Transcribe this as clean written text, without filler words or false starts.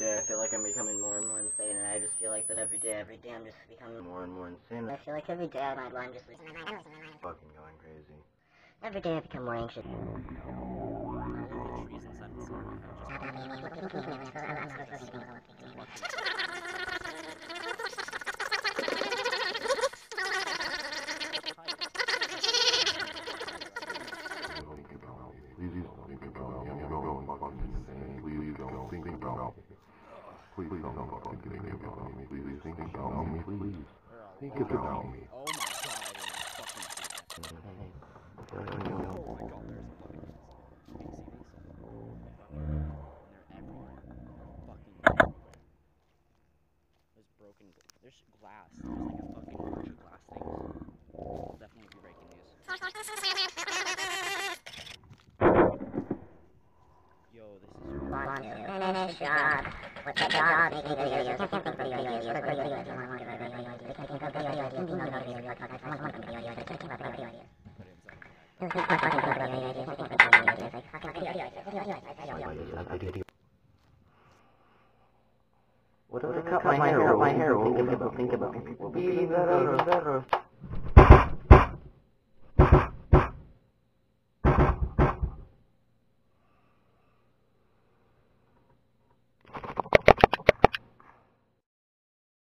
day I feel like I'm becoming more and more insane, and I just feel like that every day I'm just becoming more and more insane. I feel like every day I'm just losing my mind. Fucking going crazy. Every day I become more anxious. Please don't fucking think about me. Please think about me. Please think about me. Oh my god, I didn't fucking see that. Oh my god, there's fucking do you see these? They're everywhere. Fucking everywhere. There's broken there's glass. There's like a fucking bunch of glass things. I'll definitely be breaking these. Yo, this is Finish job. What's the job? Making videos. I can't think video ideas. What video ideas? I want to give video ideas. I can't think of video ideas. I want to give video ideas. I want to give video ideas. I can't think of video ideas. put it inside my head. I can't think of video ideas. I can't think of video ideas. I fucking video ideas. Video ideas. What if I cut my hair? What will people think about me? People will be better.